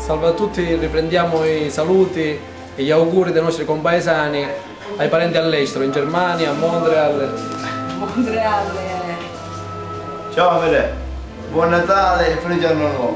Salve a tutti, riprendiamo i saluti e gli auguri dei nostri compaesani ai parenti all'estero, in Germania, a Montreal. Ciao Amore, buon Natale e felice anno nuovo.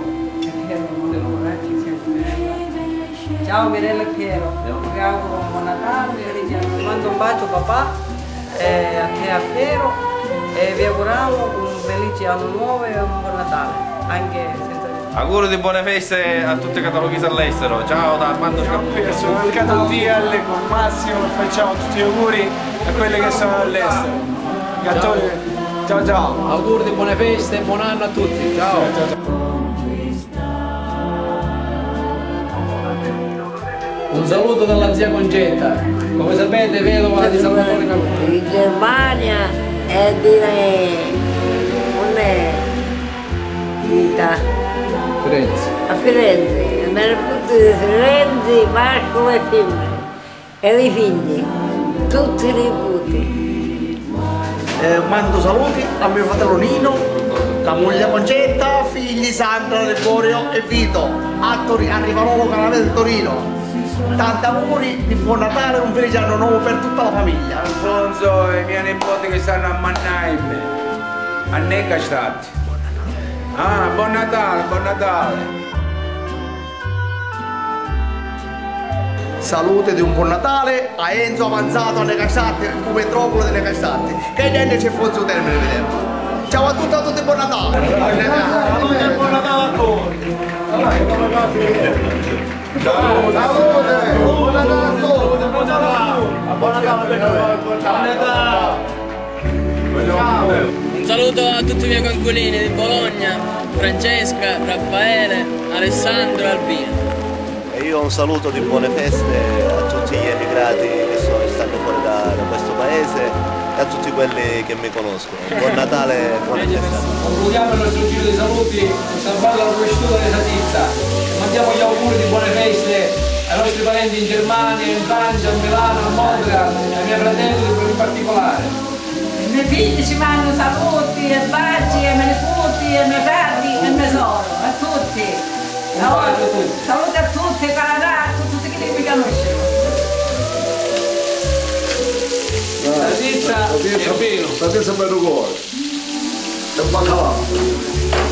Ciao Mirella e Piero, vi auguro un buon Natale, felice anno nuovo. Vi mando un bacio papà, a te e a Piero, e vi auguriamo un felice anno nuovo e un buon Natale, anche senza... Auguri di buone feste a tutti i cataloghi all'estero. Ciao da Armando Scappelli. Sono Mercato DL con Massimo e facciamo tutti gli auguri a quelli che sono all'estero. Gattoni, ciao ciao. Auguri di buone feste e buon anno a tutti. Ciao. Un saluto dalla zia Concetta. Come sapete, vedova di Salvatore Calvino. In Germania è di non è vita. A Firenze, me ne tutti di Firenze, Marco e Fiume, e i figli, tutti i nipoti. Mando saluti a mio fratello Nino, la moglie Concetta, figli Sandra, Liborio e Vito, a Rivarolo Canale del Torino. Tanti auguri di buon Natale e un felice anno nuovo per tutta la famiglia. Alfonso e i miei nipoti che stanno a Mannheim, a Neckarstadt. Ah, buon Natale, buon Natale! Salute di un buon Natale a Enzo Avanzato a Neckarstadt, come metropolo di Neckarstadt. Che niente c'è fuori sul termine, vediamo. Ciao a tutti, buon Natale! Buon Natale! Buon Natale a tutti! Ciao! Salute! Buon Natale a tutti! Buon Natale! Buon Natale! Buon Natale! Un saluto a tutti i miei coinquilini di Bologna, Francesca, Raffaele, Alessandro e Albino. E io un saluto di buone feste a tutti gli emigrati che stanno fuori da questo paese e a tutti quelli che mi conoscono. Buon Natale e buone feste. Concludiamo il nostro giro di saluti, salvando la rovesciatura della ditta. Mandiamo gli auguri di buone feste ai nostri parenti in Germania, in Francia, a Milano, a Montreal, ai miei fratelli in particolare. I miei figli ci mandano saluti e baci, e i miei nipoti, e i miei frati, e il tesoro, a tutti. Saluti a tutti, Canada, a tutti che mi conoscono. La ditta e il vino. State sempre cuore. E un baccalà.